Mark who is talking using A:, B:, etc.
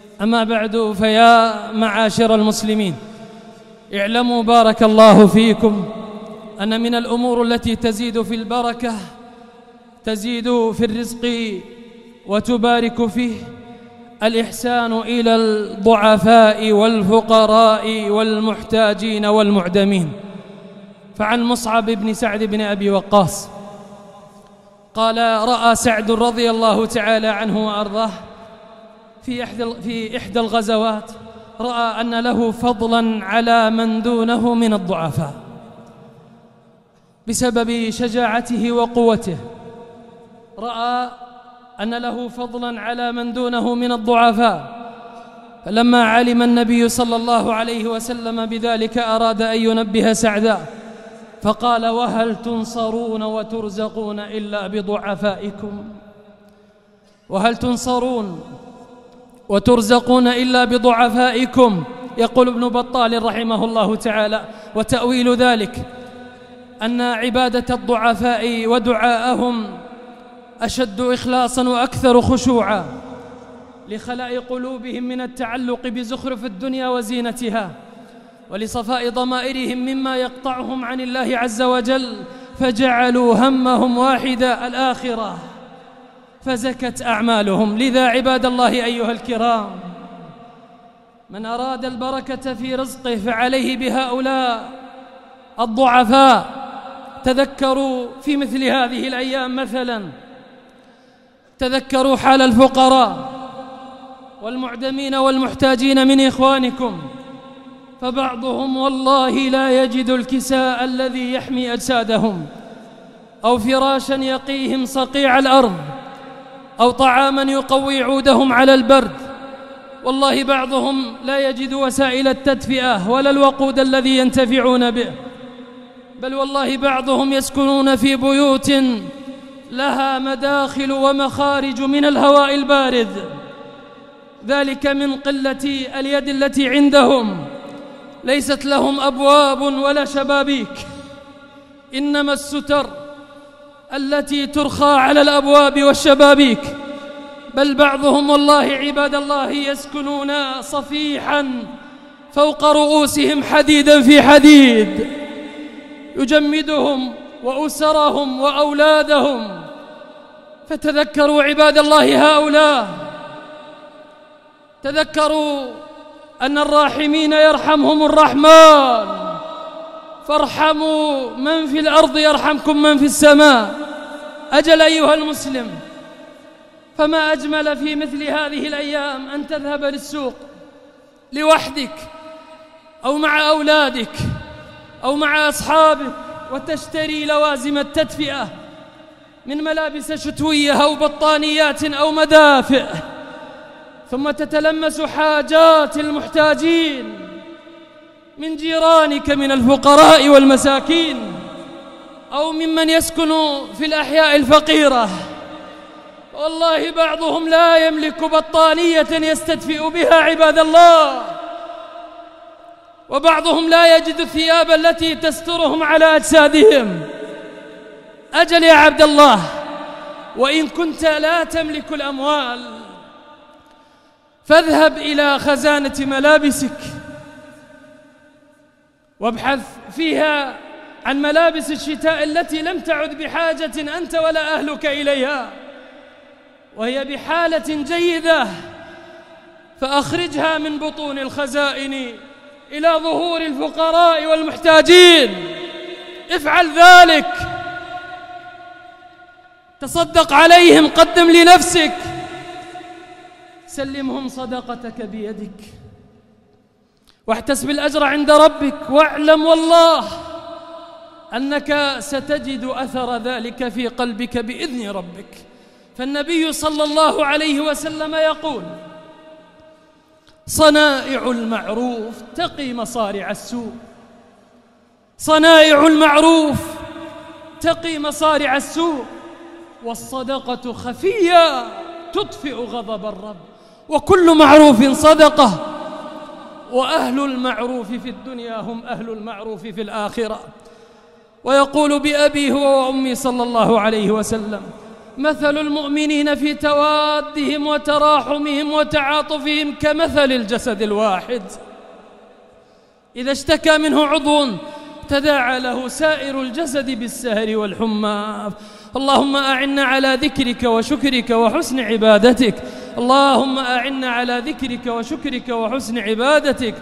A: أما بعد، فيا معاشر المسلمين، اعلموا بارك الله فيكم أن من الأمور التي تزيد في البركة، تزيد في الرزق وتبارك فيه، الإحسان إلى الضعفاء والفقراء والمحتاجين والمعدمين. فعن مصعب بن سعد بن أبي وقاص قال: رأى سعد رضي الله تعالى عنه وأرضاه في إحدى الغزوات، رأى أن له فضلا على من دونه من الضعفاء بسبب شجاعته وقوته، رأى أن له فضلا على من دونه من الضعفاء. فلما علم النبي صلى الله عليه وسلم بذلك أراد أن ينبه سعدا، فقال: وهل تنصرون وترزقون إلا بضعفائكم؟ وهل تنصرون وترزقون إلا بضعفائكم؟ يقول ابن بطال رحمه الله تعالى: وتأويل ذلك أن عبادة الضعفاء ودعاءهم أشد إخلاصا وأكثر خشوعا لخلاء قلوبهم من التعلق بزخرف الدنيا وزينتها، ولصفاء ضمائرهم مما يقطعهم عن الله عز وجل، فجعلوا همهم واحدا الآخرة فزكت أعمالهم. لذا عباد الله أيها الكرام، من أراد البركة في رزقه فعليه بهؤلاء الضعفاء. تذكروا في مثل هذه الأيام مثلا، تذكروا حال الفقراء والمعدمين والمحتاجين من إخوانكم، فبعضهم والله لا يجد الكساء الذي يحمي أجسادهم، أو فراشا يقيهم صقيع الأرض، أو طعاما يقوي عودهم على البرد. والله بعضهم لا يجد وسائل التدفئة ولا الوقود الذي ينتفعون به، بل والله بعضهم يسكنون في بيوت لها مداخل ومخارج من الهواء البارد، ذلك من قلة اليد التي عندهم، ليست لهم أبواب ولا شبابيك، إنما الستر التي ترخى على الأبواب والشبابيك. بل بعضهم والله عباد الله يسكنون صفيحا فوق رؤوسهم حديدا في حديد يجمدهم وأسرهم وأولادهم. فتذكروا عباد الله هؤلاء، تذكروا أن الراحمين يرحمهم الرحمن، فارحموا من في الأرض يرحمكم من في السماء. أجل أيها المسلم، فما أجمل في مثل هذه الأيام أن تذهب للسوق لوحدك أو مع أولادك أو مع أصحابك وتشتري لوازم التدفئة من ملابس شتوية أو بطانيات أو مدافئ، ثم تتلمس حاجات المحتاجين من جيرانك من الفقراء والمساكين، أو ممن يسكن في الأحياء الفقيرة. والله بعضهم لا يملك بطانية يستدفئ بها عباد الله، وبعضهم لا يجد الثياب التي تسترهم على أجسادهم. أجل يا عبد الله، وإن كنت لا تملك الأموال فاذهب إلى خزانة ملابسك وابحث فيها عن ملابس الشتاء التي لم تعد بحاجة أنت ولا أهلك إليها، وهي بحالة جيدة، فأخرجها من بطون الخزائن إلى ظهور الفقراء والمحتاجين. افعل ذلك، تصدق عليهم، قدم لنفسك، سلمهم صدقتك بيدك، واحتسب الأجر عند ربك، واعلم والله أنك ستجد أثر ذلك في قلبك بإذن ربك. فالنبي صلى الله عليه وسلم يقول: صنائع المعروف تقي مصارع السوء. صنائع المعروف تقي مصارع السوء، والصدقة خفية تطفئ غضب الرب، وكل معروف صدقة، وأهل المعروف في الدنيا هم أهل المعروف في الآخرة. ويقول بأبي هو وأمي صلى الله عليه وسلم: مثل المؤمنين في توادهم وتراحمهم وتعاطفهم كمثل الجسد الواحد، إذا اشتكى منه عضو تداعى له سائر الجسد بالسهر والحمى. اللهم أعنا على ذكرك وشكرك وحسن عبادتك، اللهم أعنا على ذكرك وشكرك وحسن عبادتك.